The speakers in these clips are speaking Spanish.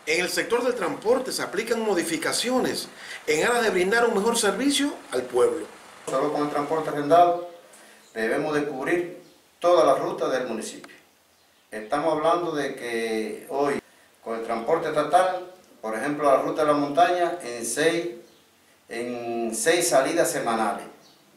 En el sector del transporte se aplican modificaciones en aras de brindar un mejor servicio al pueblo. Solo con el transporte arrendado debemos de cubrir toda la ruta del municipio. Estamos hablando de que hoy con el transporte estatal, por ejemplo la ruta de la montaña, en seis salidas semanales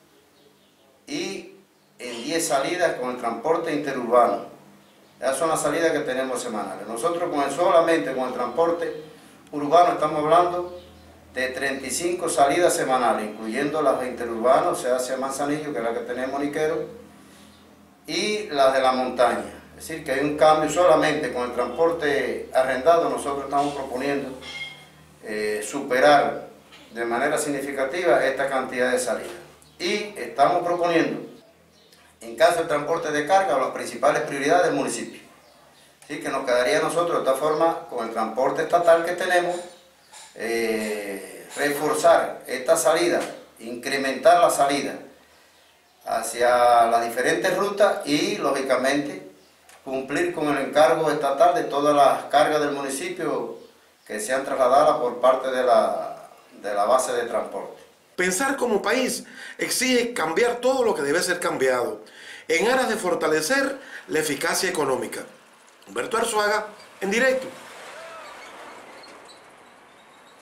y en 10 salidas con el transporte interurbano. Esas son las salidas que tenemos semanales. Nosotros solamente con el transporte urbano estamos hablando de 35 salidas semanales, incluyendo las de interurbano, o sea, hacia Manzanillo, que es la que tenemos Niquero, y las de la montaña. Es decir, que hay un cambio solamente con el transporte arrendado. Nosotros estamos proponiendo superar de manera significativa esta cantidad de salidas. Y estamos proponiendo, en caso del transporte de carga, las principales prioridades del municipio. Así que nos quedaría a nosotros de esta forma, con el transporte estatal que tenemos, reforzar esta salida, incrementar la salida hacia las diferentes rutas y, lógicamente, cumplir con el encargo estatal de todas las cargas del municipio que sean trasladadas por parte de la base de transporte. Pensar como país exige cambiar todo lo que debe ser cambiado, en aras de fortalecer la eficacia económica. Humberto Arzuaga, en directo.